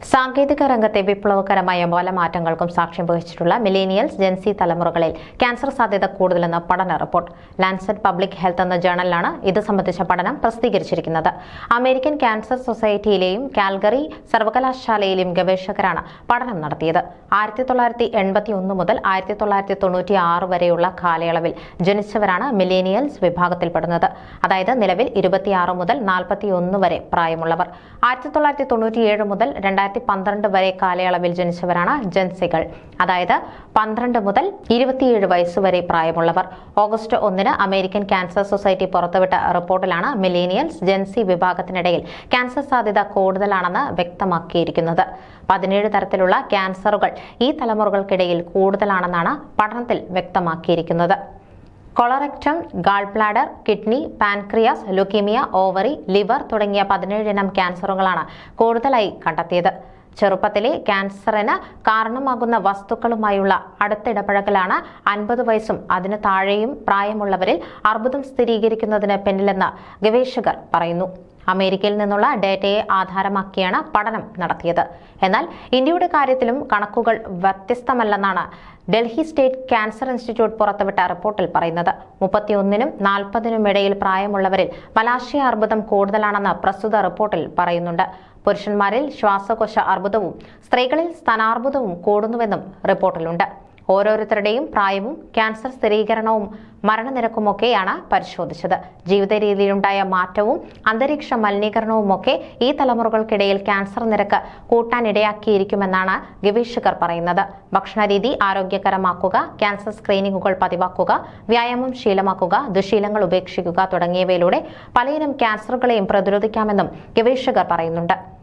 സാങ്കേതിക രംഗത്തെ വിപ്ലവകരമായ പല മാറ്റങ്ങൾക്കും സാക്ഷ്യം വഹിച്ചിട്ടുള്ള മില്ലേനിയൽസ് ജെൻസി തലമുറകളിൽ ക്യാൻസർ സാധ്യത കൂടുതലെന്ന പഠന റിപ്പോർട്ട് ലാൻസെറ്റ് പബ്ലിക് ഹെൽത്ത് എന്ന ജേണലിലാണ് ഇത് സംബന്ധിച്ച പഠനം പ്രസിദ്ധീകരിച്ചിരിക്കുന്നത്. അമേരിക്കൻ ക്യാൻസർ സൊസൈറ്റിയിലെയും കാൽഗറി സർവകലാശാലയിലെയും ഗവേഷകരാണ് പഠനം നടത്തിയത്. 1981 മുതൽ 1996 വരെയുള്ള കാലയളവിൽ ജനിച്ചവരാണ് മില്ലേനിയൽസ് വിഭാഗത്തിൽപ്പെടുന്നത്. അതായത് നിലവിൽ 26 മുതൽ 41 വരെ പ്രായമുള്ളവർ. 1997 മുതൽ 2012 വരെ കാലയളവിൽ ജനിച്ചവരാണ് ജെൻസികൾ. അതായത് 12 മുതൽ 27 വയസ്സുവരെ പ്രായമുള്ളവർ. ഓഗസ്റ്റ് 1 അമേരിക്കൻ ക്യാൻസർ സൊസൈറ്റി പുറത്തുവിട്ട റിപ്പോർട്ടിലാണ് മില്ലേനിയൽസ് ജെൻസി വിഭാഗത്തിനിടയിൽ ക്യാൻസർ സാധ്യത കൂടുതലാണെന്ന് വ്യക്തമാക്കിയിരിക്കുന്നത്. 17 തരത്തിലുള്ള ക്യാൻസറുകൾ ഈ തലമുറകൾക്കിടയിൽ കൂടുതലാണെന്നാണ് പഠനത്തിൽ വ്യക്തമാക്കിയിരിക്കുന്നത്. Colorectum, gall bladder, kidney, pancreas, leukaemia, ovary, liver തുടങ്ങിയ 17 ഇനം ക്യാൻസറുകളാണ് കൂടുതലായി കണ്ടെത്തിയത്. ചെറുപ്പത്തിലെ ക്യാൻസറിന് കാരണമാകുന്ന വസ്തുക്കളുമായുള്ള അടുത്തിടപഴകലാണ് 50 വയസ്സും അതിന് താഴെയും പ്രായമുള്ളവരിൽ അർബുദം സ്ഥിരീകരിക്കുന്നതിന് പിന്നിലെന്ന് ഗവേഷകർ പറയുന്നു. അമേരിക്കയിൽ നിന്നുള്ള ഡേറ്റയെ ആധാരമാക്കിയാണ് പഠനം നടത്തിയത്. എന്നാൽ ഇന്ത്യയുടെ കാര്യത്തിലും കണക്കുകൾ വ്യത്യസ്തമല്ലെന്നാണ് ഡൽഹി സ്റ്റേറ്റ് ക്യാൻസർ ഇൻസ്റ്റിറ്റ്യൂട്ട് പുറത്തുവിട്ട റിപ്പോർട്ടിൽ പറയുന്നത്. 31നും 40നും ഇടയിൽ പ്രായമുള്ളവരിൽ മലാശയ അർബുദം കൂടുതലാണെന്ന് പ്രസ്തുത റിപ്പോർട്ടിൽ പറയുന്നുണ്ട്. പുരുഷന്മാരിൽ ശ്വാസകോശ അർബുദവും സ്ത്രീകളിൽ സ്തനാർബുദവും കൂടുന്നുവെന്നും റിപ്പോർട്ടിലുണ്ട്. ഓരോരുത്തരുടെയും പ്രായവും ക്യാൻസർ സ്ഥിരീകരണവും മരണനിരക്കുമൊക്കെയാണ് പരിശോധിച്ചത്. ജീവിത രീതിയിലുണ്ടായ മാറ്റവും അന്തരീക്ഷ മലിനീകരണവുമൊക്കെ ഈ തലമുറകൾക്കിടയിൽ ക്യാൻസർ നിരക്ക് കൂട്ടാനിടയാക്കിയിരിക്കുമെന്നാണ് ഗവേഷകർ പറയുന്നത്. ഭക്ഷണരീതി ആരോഗ്യകരമാക്കുക, ക്യാൻസർ സ്ക്രീനിങ്ങുകൾ പതിവാക്കുക, വ്യായാമം ശീലമാക്കുക, ദുശീലങ്ങൾ ഉപേക്ഷിക്കുക തുടങ്ങിയവയിലൂടെ പലയിനം ക്യാൻസറുകളെയും പ്രതിരോധിക്കാമെന്നും ഗവേഷകർ പറയുന്നുണ്ട്.